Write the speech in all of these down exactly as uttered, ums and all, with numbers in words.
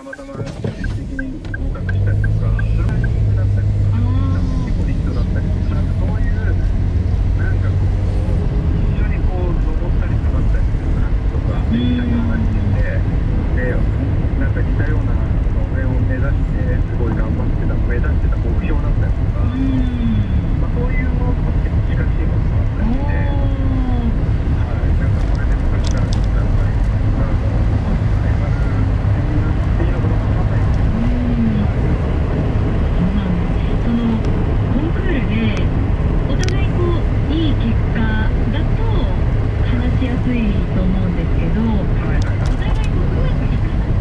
またま奇跡的に合格したりとか、それがタイミングだったりとか、結構リストだったりとか、なんかそういう、なんかこう、一緒にこう、登ったり下がったりする感じとか、で、一緒に話してて、で、なんか似たような、その上を目指して、すごい頑張ってた、目指してた目標だったりとか、まあ、そういうものと結構近しいものもあったりして、はい、なんかそれでもしかしたら、やっぱり、あの、ライバルっていう、っていうのかどうかわかんないですけど、 そうなんです。そのコンクールでお互いこういい結果だと話しやすいと思うんですけど、 はいはいはい。 お互いこううまくいかない。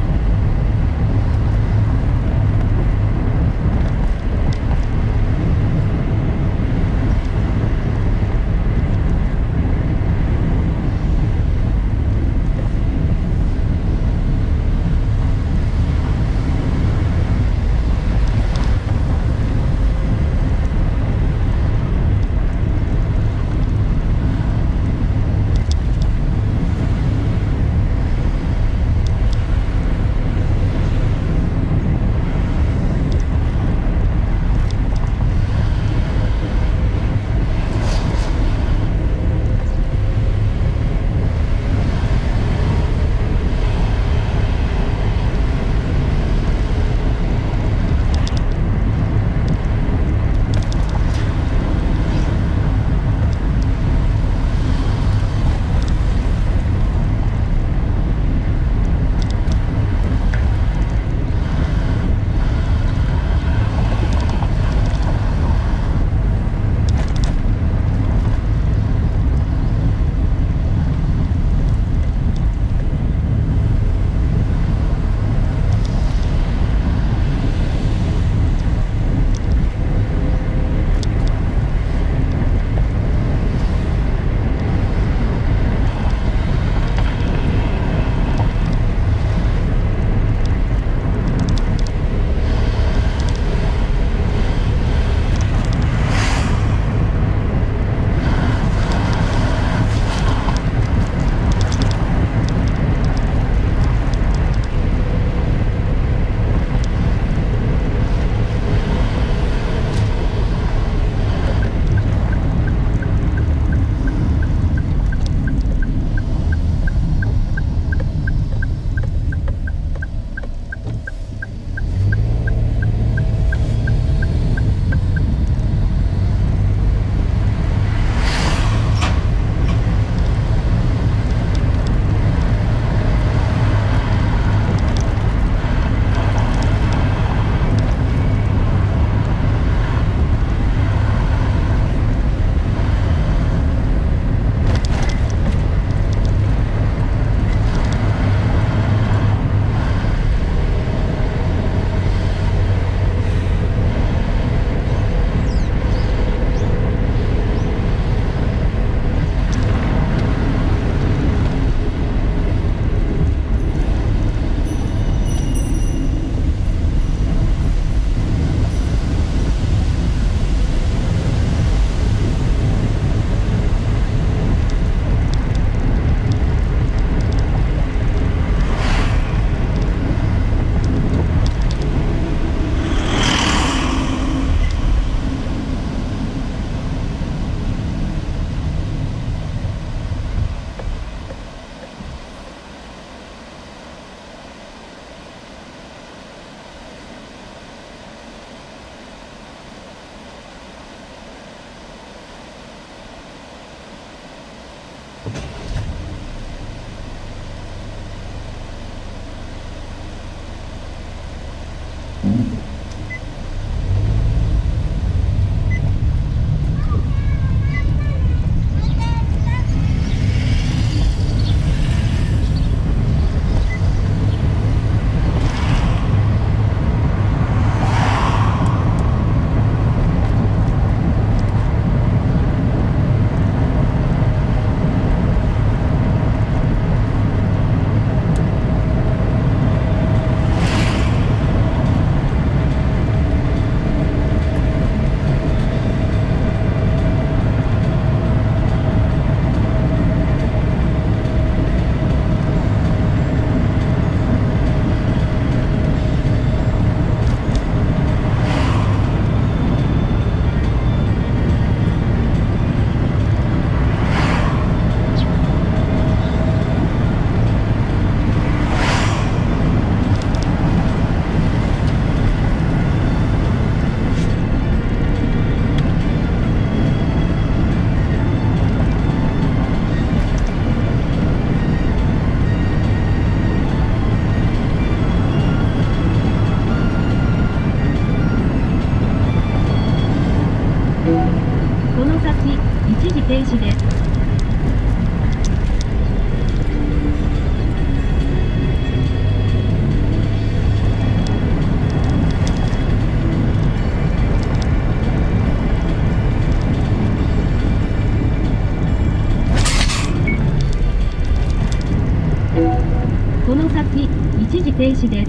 止です。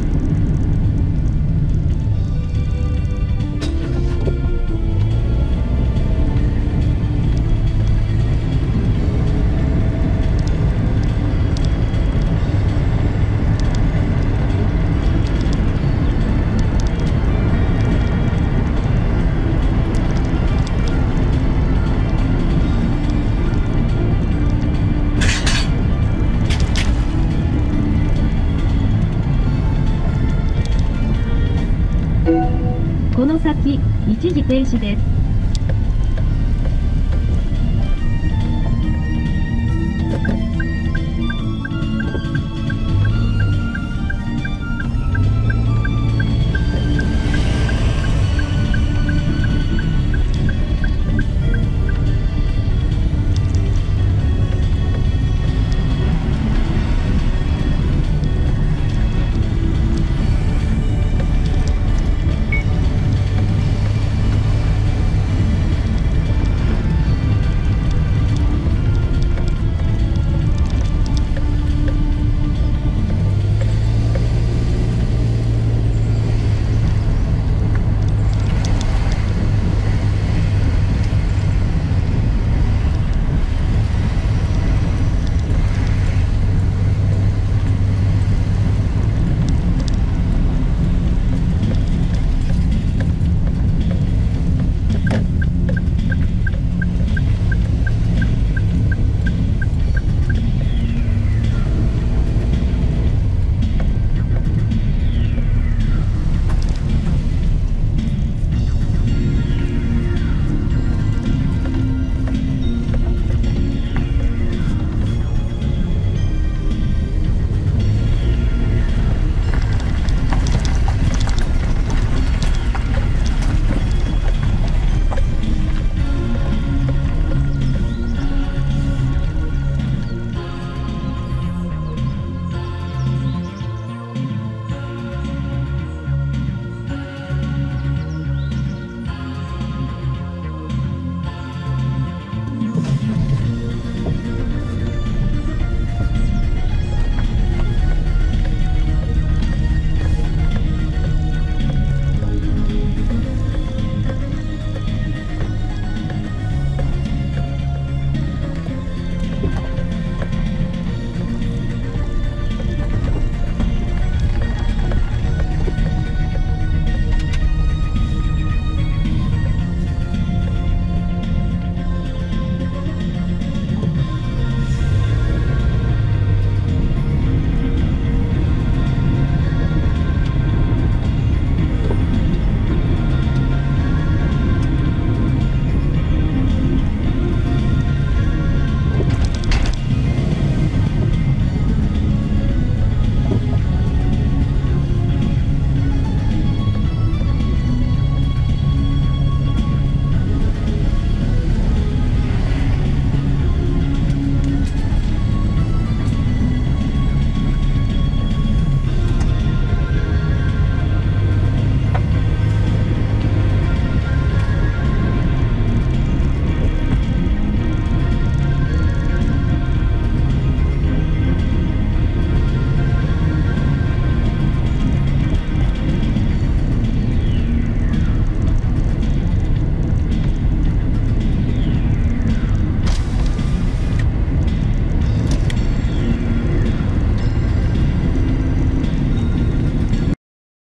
この先、一時停止です。